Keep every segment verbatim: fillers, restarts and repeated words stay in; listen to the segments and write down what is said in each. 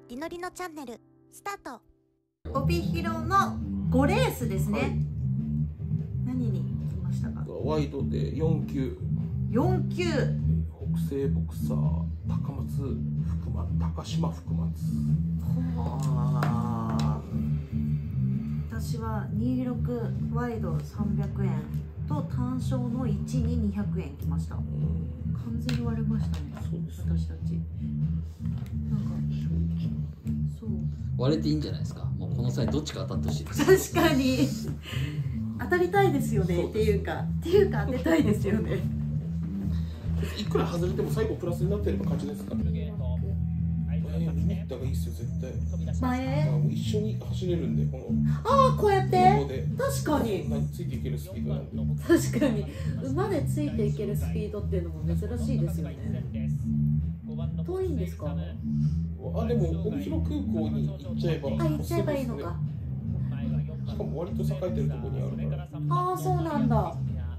りのりのチャンネルスタート。 帯広のごレースですね、はい、何に行きましたか？ ワイドでよん級よん級北西ボクサー高松福松高島福松。 はあ、私はにじゅうろくワイドさんびゃくえんと単勝のいちににひゃくえんきました。完全に割れましたね。そうです、私たちなんかそう割れていいんじゃないですか。もうこの際どっちか当たってほしいです。 確かに当たりたいですよね。っていうかっていうか当てたいですよね。 いくら外れても最後プラスになってれば勝ちですから。前見に行った方がいいですよ絶対。 前もう一緒に走れるんで、このああこうやって確かについていけるスピードなんで。 確かに馬でついていけるスピードっていうのも珍しいですよね。遠いんですか？ あ、でも帯広空港に行っちゃえば、 あ、行っちゃえばいいのか。 しかも割と栄えてるところにあるから。 ああ、そうなんだ。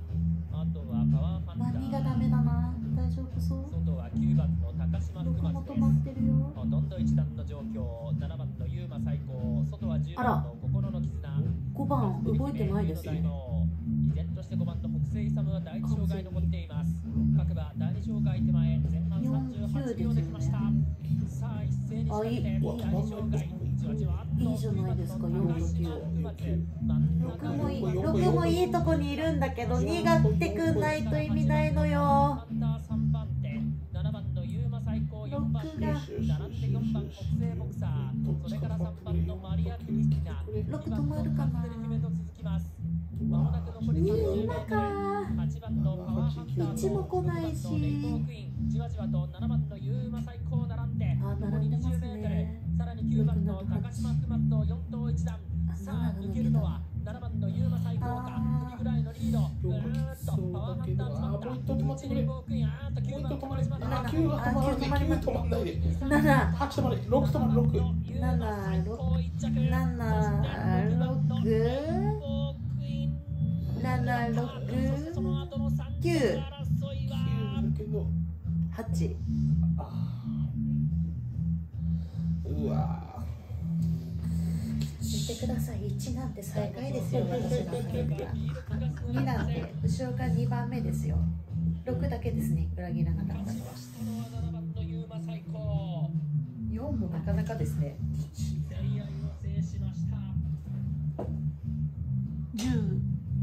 何がダメだな。大丈夫そう。どこも止まってるよ。あら、ごばん動いてないですね。 依然としてごばんの北西勇は第一障害残っています。各馬第二障害手前前半さんじゅうはちびょうできました。さあ一斉に仕掛けて第二障害じわじわいいじゃないですか。よんときゅうろくもいいろくもいいとこにいるんだけどにがってくんないと意味ないのよ。 さんばん手ななばんのユーマ最高よんばん手並んでよんばん北西ボクサーそれからさんばんのマリア・クリスティナろく止まるかな。 まもなく残りみさんばんんなかはちばんのパワーハンターいちも来ないし、 じわじわとななばんのユーマ最高並んであ、 残りにじゅうメートル、さらにきゅうばんの高島福松とよん頭一段。さあ抜けるのはななばんのユーマ最高か首ぐらいのリード。ぐーっとパワーハンター詰まった一輪ボークイン、あーっときゅうばんの高島福松きゅうが止まらない、きゅう止まらないでなな、 はち止まれ、ろく止まれ、ろくなな、ろく、なな、ろくなな、ろく、きゅう、はち。 うわ見てください。いちなんて最下位ですよ。私の中でになんて後ろからにばんめですよ。ろくだけですね、裏切らなかったのは。よんもなかなかですね。じゅう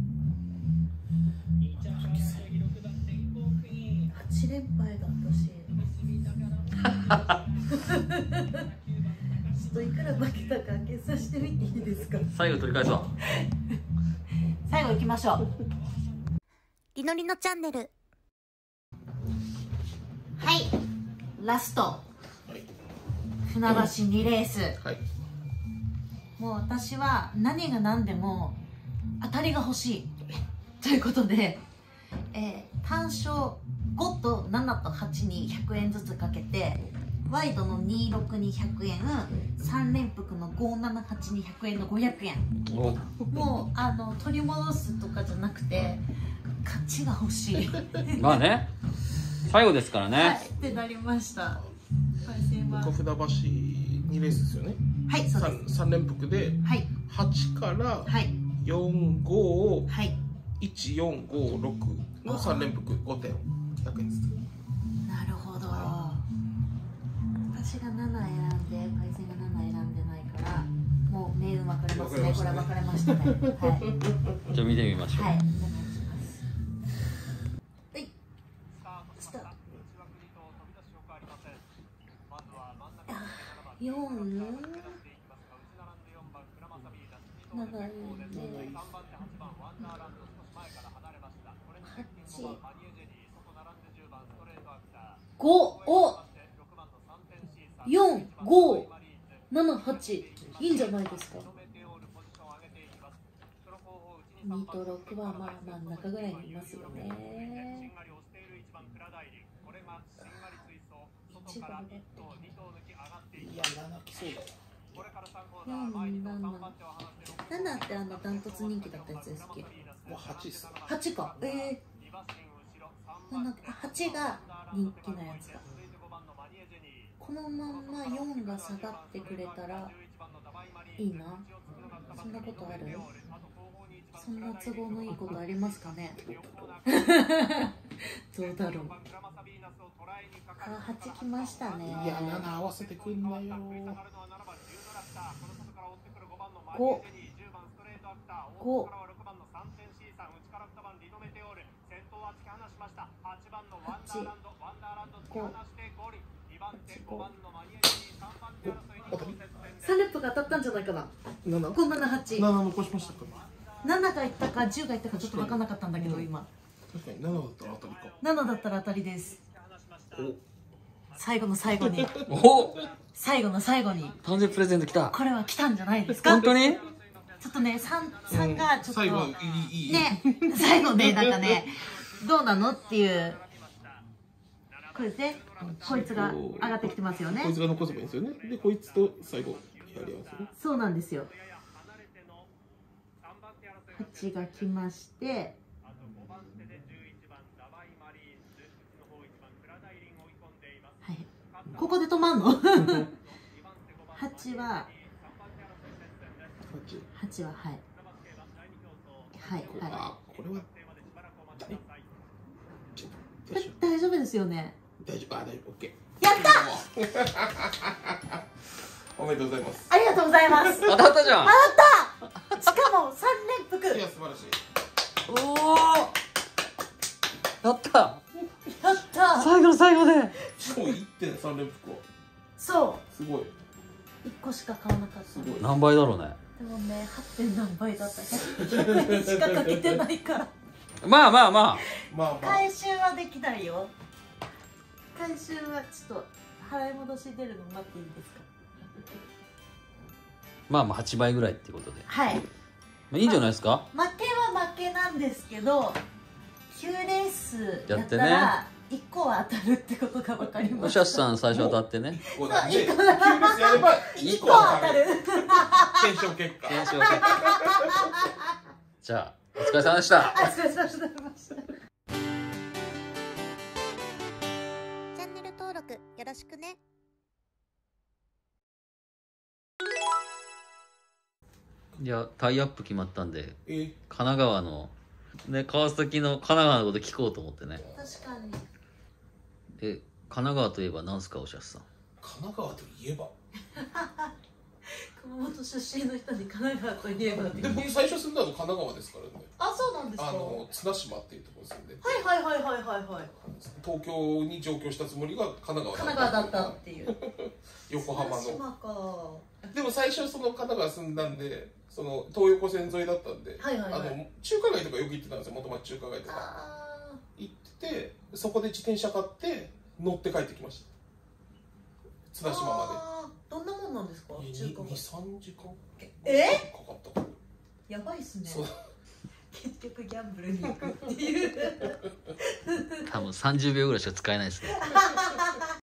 はち連敗だ私。ちょっといくら負けたか決算してみていいですか？ 最後取り返そう。 最後行きましょう。 りのりのチャンネル。 はい、ラスト、はい、船橋にレース、はい、もう私は何が何でも当たりが欲しいということで、えー、単勝ごとななとはちにひゃくえんずつかけて、ワイドのにじゅうろくにひゃくえん、さん連複のごななはちにひゃくえんのごひゃくえん。もうあの取り戻すとかじゃなくて勝ちが欲しい。 まあね、最後ですからね。 はい、ってなりました。対戦は船橋にレースですよね。 はい、そうです。 さん連複ではちからよん、ご、いち、よん、ご、ろくのさん連複ごてんひゃくえんずつ。 なるほど。私がなな選んで、パイセンがなな選んでないから、もう命運分かれますね。これは分かれましたね。はい。 じゃあ見てみましょう。 はい、お願いします。はい。よん、なな、ご、お、よん、ご、なな、はち、いいんじゃないですか。にとろくはまあ真ん中ぐらいにいますよね。いちが上がっていや、なな来そうだよ。 よん、なな、ななってあのダントツ人気だったやつですっけ？ はちですね。 はちか。ええー。はちが人気のやつだ。ここのまんまよんが下がってくれたらいいな。そんなことある？そんな都合のいいことありますかね。どうだろう。あ、はちきましたね。 いや、なな合わせてくんなよ。 ご、ご、はち、ご、ご。さん連符が当たったんじゃないかな。 なな、 ご、なな、はち。 なな残しましたか。 なながいったかじゅうがいったかちょっと分からなかったんだけど、今確かにななだったら当たりか。 ななだったら当たりです。最後の最後にお、 最後の最後に誕生日プレゼント来た。 これは来たんじゃないですか。 本当に？ ちょっとね、さん、さんがちょっと、 最後いいいいね、最後ね、なんかね、どうなのっていう。これですね、こいつが上がってきてますよね。 こいつが残せばいいんですよね。で、こいつと最後やりますよね。 そうなんですよ。はちが来まして、はい、ここで止まんの？はちは、はちは、はい。はい、はい。 あ、これは大丈夫ですよね。 大丈夫、あ、大丈夫、オッケー。やったおめでとうございます。 ありがとうございます。 当たったじゃん。 当たった。しかもさん連複。 いや、素晴らしい。 おお。やった。 やった。 最後の最後で。 しかもいってんさん連複は。 そう。 すごい。 いっこしか買わなかった。 すごい。 何倍だろうね。 でもね、はってん何倍だった。ひゃくきゅうえんしかかけてないから。 まあまあまあ。 まあまあ。 回収はできないよ。回収はちょっと払い戻し出るの待っていいですか。 まあまあはちばいぐらいってことで。 はい。 まあいいんじゃないですか。 負けは負けなんですけど、きゅうレースやったやらいっこは当たるってことが分かりまおす。 しゃすさん最初当たってね。 いっこだね。きゅうレースやればいっこは当たる。 検証結果。 検証結果。じゃあお疲れ様でした。 あ、お疲れ様でした。 チャンネル登録よろしくね。 いやタイアップ決まったんで、 え、 神奈川のね川崎の神奈川のこと聞こうと思ってね。 確かに。 え、神奈川といえば何すかおしゃすさん。 神奈川といえば。 熊本出身の人に神奈川といえばってでも僕最初住んだの神奈川ですからね。 あ、そうなんですか。 あの綱島っていうところに住んでて。 はいはいはいはいはいはい。 東京に上京したつもりが神奈川神奈川だったっていう。 横浜の。 島か。 でも最初その神奈川住んだんで、その東横線沿いだったんで、 はいはいはい、 あの中華街とかよく行ってたんですよ。元町中華街とか行ってて、そこで自転車買って乗って帰ってきました。綱島まで。 どんなもんなんですか？中華街。 に、さんじかんえかかったか。 やばいっすね。 そう。 結局ギャンブルに行くっていう。 多分さんじゅうびょうぐらいしか使えないですね。